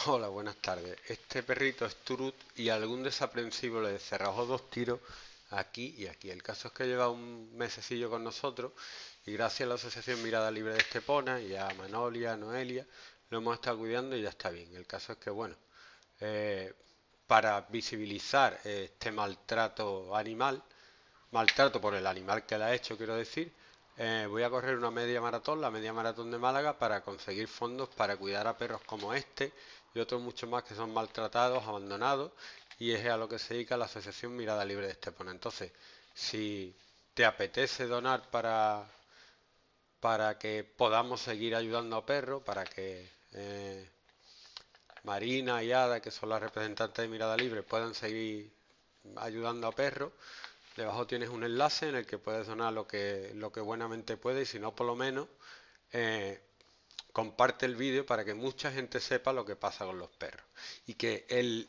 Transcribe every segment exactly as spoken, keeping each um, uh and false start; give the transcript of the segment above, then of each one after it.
Hola, buenas tardes. Este perrito es Turut y algún desaprensivo le cerrajó dos tiros aquí y aquí. El caso es que lleva un mesecillo con nosotros y gracias a la Asociación Mirada Libre de Estepona y a Manolia, a Noelia, lo hemos estado cuidando y ya está bien. El caso es que, bueno, eh, para visibilizar este maltrato animal, maltrato por el animal que le ha hecho, quiero decir, eh, voy a correr una media maratón, la media maratón de Málaga, para conseguir fondos para cuidar a perros como este y otros muchos más que son maltratados, abandonados, y es a lo que se dedica la Asociación Mirada Libre de Estepona. Entonces, si te apetece donar para, para que podamos seguir ayudando a perros, para que eh, Marina y Ada, que son las representantes de Mirada Libre, puedan seguir ayudando a perros, debajo tienes un enlace en el que puedes donar lo que, lo que buenamente puedes, y si no, por lo menos eh, comparte el vídeo para que mucha gente sepa lo que pasa con los perros. Y que el...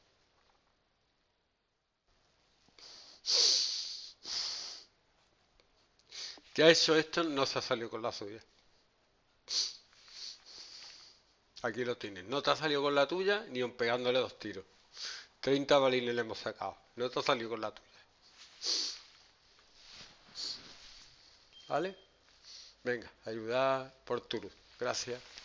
que ha hecho esto no se ha salido con la suya. Aquí lo tienes. No te ha salido con la tuya ni aun pegándole dos tiros. Treinta balines le hemos sacado. No te ha salido con la tuya. ¿Vale? Venga, ayuda por Turu. Gracias.